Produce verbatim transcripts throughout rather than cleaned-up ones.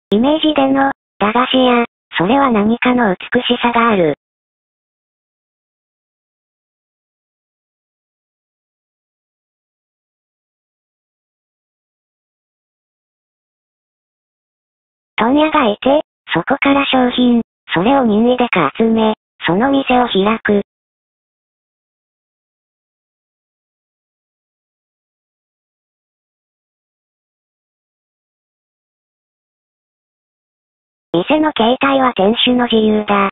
イメージでの、駄菓子屋、それは何かの美しさがある。問屋がいて、そこから商品、それを任意でか集め、その店を開く。店の形態は店主の自由だ。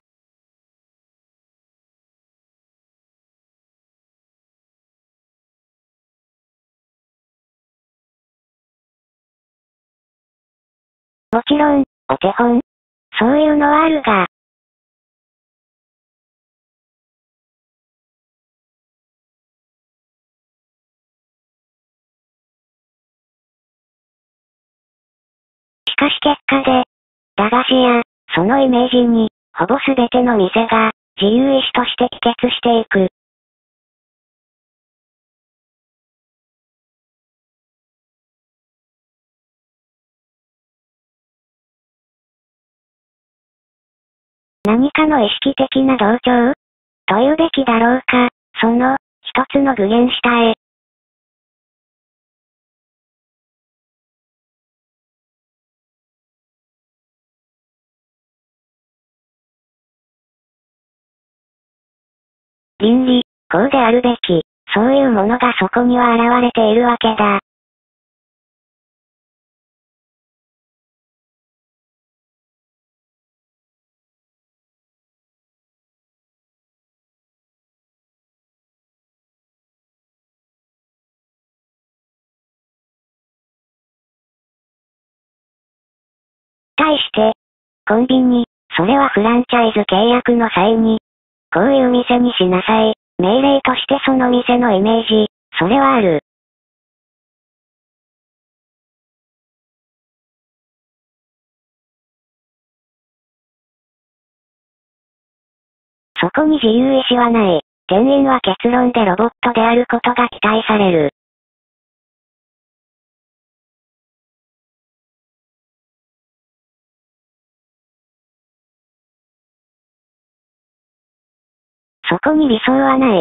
もちろん、お手本。そういうのはあるが。しかし結果で、駄菓子屋、そのイメージに、ほぼすべての店が、自由意志として帰結していく。何かの意識的な同調というべきだろうか、その、一つの具現下へ。倫理、こうであるべき、そういうものがそこには現れているわけだ。対して、コンビニ、それはフランチャイズ契約の際に、こういう店にしなさい、命令としてその店のイメージ、それはある。そこに自由意志はない。店員は結論でロボットであることが期待される。そこに理想はない。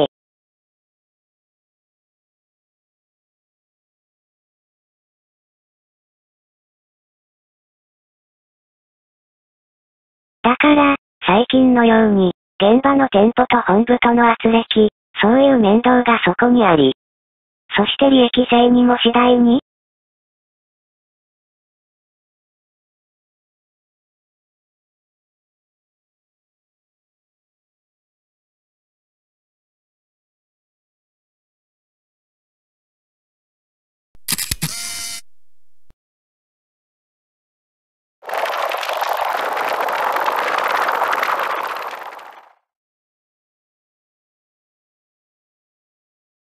だから、最近のように、現場の店舗と本部との圧力、そういう面倒がそこにあり、そして利益性にも次第に、